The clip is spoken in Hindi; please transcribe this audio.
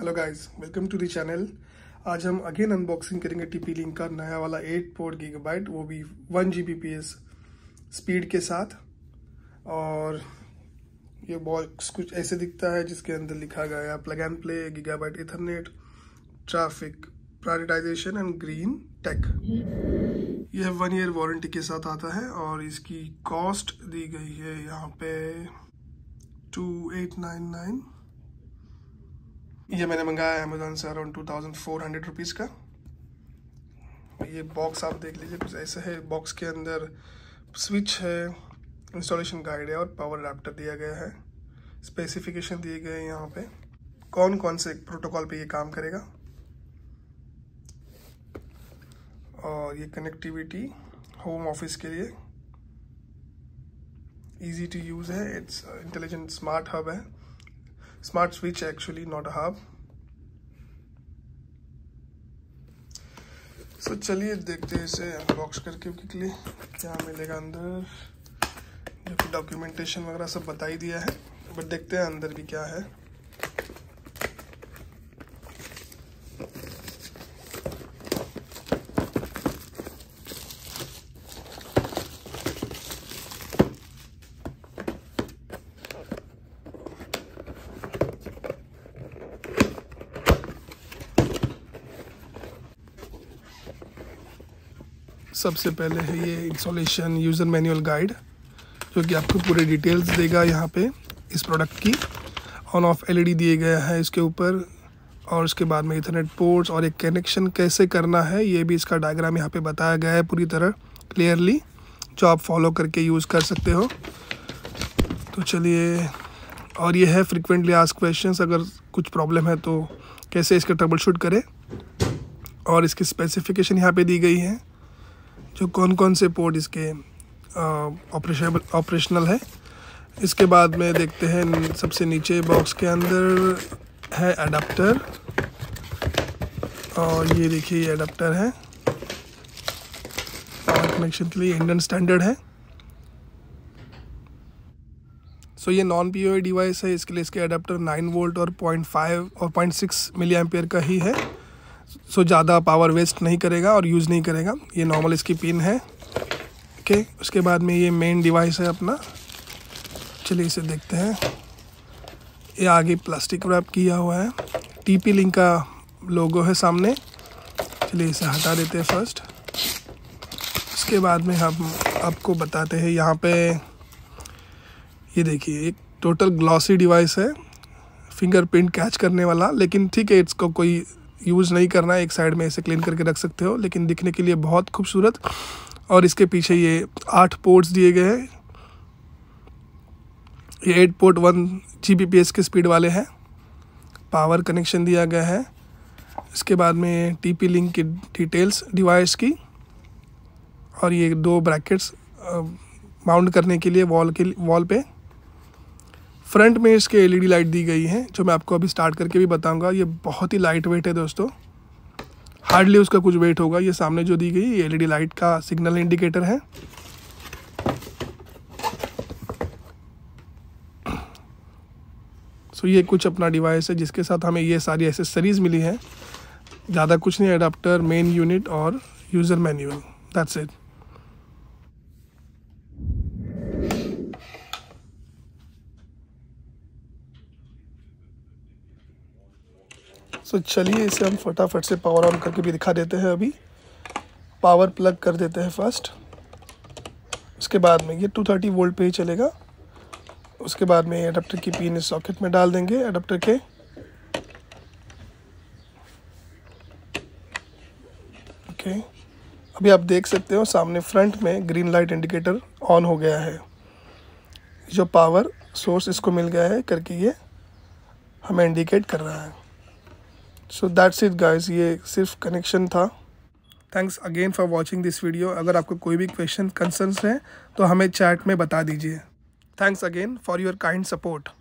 Hello guys, welcome to the channel. आज हम अगेन अनबॉक्सिंग करेंगे TP-Link का नया वाला 8 GB, वो भी 1 Gbps स्पीड के साथ। और ये बॉक्स कुछ ऐसे दिखता है, जिसके अंदर लिखा गया plug and play, gigabyte ethernet, traffic prioritisation and green tech. यह 1 ईयर वारंटी के साथ आता है और इसकी कॉस्ट दी गई है यहाँ पे 2899। ये मैंने मंगाया अमेजोन से अराउंड 2400 रुपीज़ का। ये बॉक्स आप देख लीजिए, कुछ ऐसा है। बॉक्स के अंदर स्विच है, इंस्टॉलेशन गाइड है और पावर अडैप्टर दिया गया है। स्पेसिफिकेशन दिए गए हैं यहाँ पे, कौन कौन से प्रोटोकॉल पे ये काम करेगा। और ये कनेक्टिविटी होम ऑफिस के लिए इजी टू यूज़ है। इट्स इंटेलिजेंट स्मार्ट हब है, smart switch actually, not a hub. So चलिए देखते हैं इसे अनबॉक्स करके क्विकली क्या मिलेगा अंदर। ये फिर डॉक्यूमेंटेशन वगैरह सब बता ही दिया है, बट देखते हैं अंदर भी क्या है। सबसे पहले है ये इंस्टॉलेशन यूज़र मैनुअल गाइड, जो कि आपको पूरे डिटेल्स देगा यहाँ पे इस प्रोडक्ट की। ऑन ऑफ LED दिए गया है इसके ऊपर, और उसके बाद में इथरनेट पोर्ट्स और एक कनेक्शन कैसे करना है, ये भी इसका डायग्राम यहाँ पे बताया गया है पूरी तरह क्लियरली, जो आप फॉलो करके यूज़ कर सकते हो। तो चलिए, और ये है फ्रिक्वेंटली आस्क्ड क्वेश्चंस, अगर कुछ प्रॉब्लम है तो कैसे इसका ट्रबल शूट करें। और इसकी स्पेसिफिकेशन यहाँ पे दी गई है, जो कौन कौन से पोर्ट इसके ऑपरेशनल है। इसके बाद में देखते हैं सबसे नीचे बॉक्स के अंदर है अडाप्टर, और ये देखिए ये अडाप्टर है, पावर कनेक्शन के लिए इंडियन स्टैंडर्ड है। सो ये नॉन PoE डिवाइस है, इसके लिए इसके अडाप्टर 9 वोल्ट और 0.5 और 0.6 मिली एम्पियर का ही है। सो ज़्यादा पावर वेस्ट नहीं करेगा और यूज़ नहीं करेगा। ये नॉर्मल इसकी पिन है। ओके, उसके बाद में ये मेन डिवाइस है अपना। चलिए इसे देखते हैं। ये आगे प्लास्टिक रैप किया हुआ है, TP-Link का लोगो है सामने। चलिए इसे हटा देते हैं फर्स्ट। उसके बाद में हम आपको बताते हैं यहाँ पे, ये देखिए एक टोटल ग्लॉसी डिवाइस है, फिंगरप्रिंट कैच करने वाला। लेकिन ठीक है, इसको कोई यूज़ नहीं करना है, एक साइड में इसे क्लीन करके रख सकते हो, लेकिन दिखने के लिए बहुत खूबसूरत। और इसके पीछे ये 8 पोर्ट्स दिए गए हैं। ये 8 पोर्ट 1 Gbps के स्पीड वाले हैं। पावर कनेक्शन दिया गया है। इसके बाद में TP-Link की डिटेल्स डिवाइस की, और ये 2 ब्रैकेट्स माउंट करने के लिए वॉल पे। फ्रंट में इसके LED लाइट दी गई है, जो मैं आपको अभी स्टार्ट करके भी बताऊंगा। ये बहुत ही लाइट वेट है दोस्तों, हार्डली उसका कुछ वेट होगा। ये सामने जो दी गई ये LED लाइट का सिग्नल इंडिकेटर है। सो ये कुछ अपना डिवाइस है, जिसके साथ हमें ये सारी एसेसरीज मिली है। ज़्यादा कुछ नहीं, अडाप्टर, मेन यूनिट और user manual, that's it. So चलिए इसे हम फटाफट से पावर ऑन करके भी दिखा देते हैं। अभी पावर प्लग कर देते हैं फर्स्ट। उसके बाद में ये 230 वोल्ट पे ही चलेगा। उसके बाद में अडाप्टर की पिन इस सॉकेट में डाल देंगे अडाप्टर के। ओके, अभी आप देख सकते हो सामने फ्रंट में ग्रीन लाइट इंडिकेटर ऑन हो गया है। जो पावर सोर्स इसको मिल गया है करके ये हमें इंडिकेट कर रहा है। सो दैट्स इट गाइस, ये सिर्फ कनेक्शन था। Thanks again for watching this video. अगर आपको कोई भी क्वेश्चन कंसर्न्स हैं तो हमें चैट में बता दीजिए। Thanks again for your kind support.